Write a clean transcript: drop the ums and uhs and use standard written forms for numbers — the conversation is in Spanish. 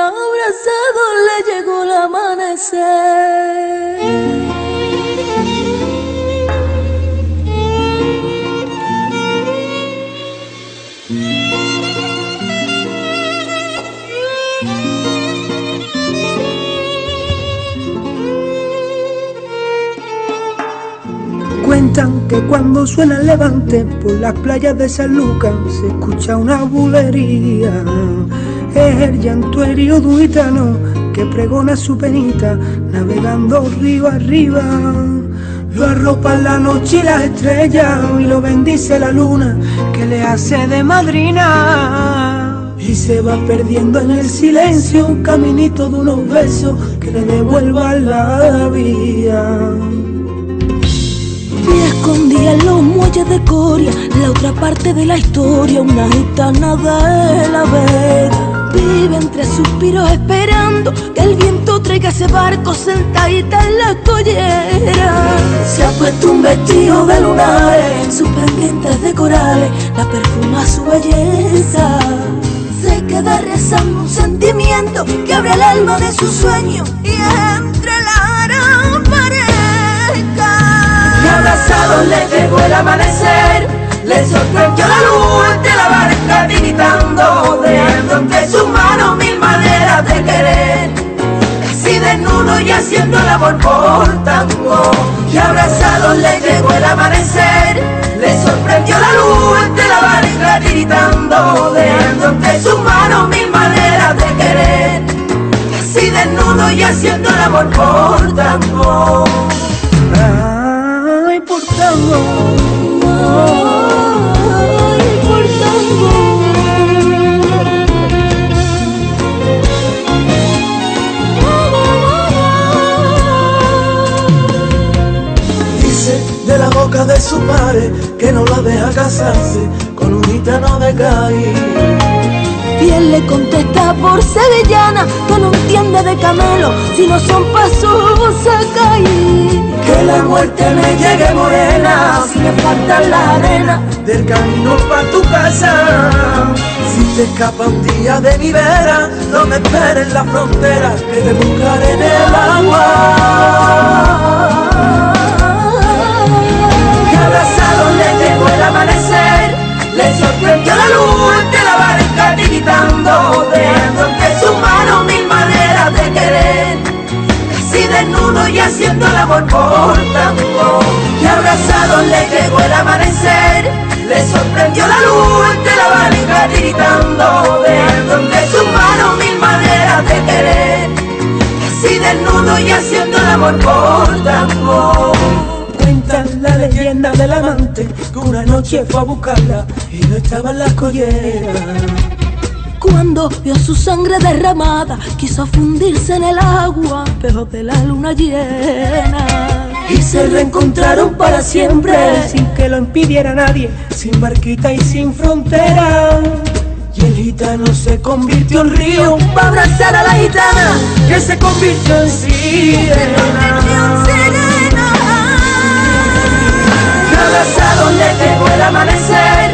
abrazado le llegó el amanecer. Cuentan que cuando suena el levante por las playas de San Lucas se escucha una bulería. Es el llanto herido de un gitano que pregona su penita navegando río arriba. Lo arropa la noche y las estrellas y lo bendice la luna que le hace de madrina. Y se va perdiendo en el silencio un caminito de unos besos que le devuelvan la vida. Y escondía en los muelles de Coria, la otra parte de la historia, una gitana de la Vega. Vive entre suspiros esperando que el viento traiga ese barco sentadita en la escollera. Se ha puesto un vestido de lunares, sus pendientes de corales, la perfuma su belleza. Se queda rezando un sentimiento que abre el alma de su sueño y entre la pareja. Y abrazado le llegó el amanecer, le sorprendió la luz de la barca tiritando, dejando entre sus manos mil maneras de querer, casi desnudo y haciendo el amor por tango. Y abrazado le llegó el amanecer, le sorprendió la luz de la barca tiritando, dejando entre sus manos mil maneras de querer, casi desnudo y haciendo el amor por tango. Por tango, ay, por tango. Dice de la boca de su padre que no la deja casarse con un gitano de Cádiz. Y él le contesta por sevillana que no entiende de camelo si no son pasos a caer. Que la muerte me llegue morena si me falta la arena del camino pa' tu casa. Si te escapa un día de mi vera, no me esperes en la frontera, que te buscaré en el agua. Y abrazado le llegó el amanecer, le sorprendió la luz de la barca tiritando, dejando entre sus manos mil maneras de querer, casi desnudo y haciendo el amor por tango. Y abrazado le llegó el amanecer, le sorprendió la luz de la barca tiritando, dejando entre sus manos mil maneras de querer, casi desnudo y haciendo el amor por tango. cuenta la leyenda del amante que una noche fue a buscarla y no estaba en la escollera. Cuando vio su sangre derramada, quiso fundirse en el agua, pero de la luna llena. Y se reencontraron para siempre, sin que lo impidiera nadie, sin barquita y sin frontera. Y el gitano se convirtió en río para abrazar a la gitana, que se convirtió en sirena. Y abrazado le llegó el amanecer,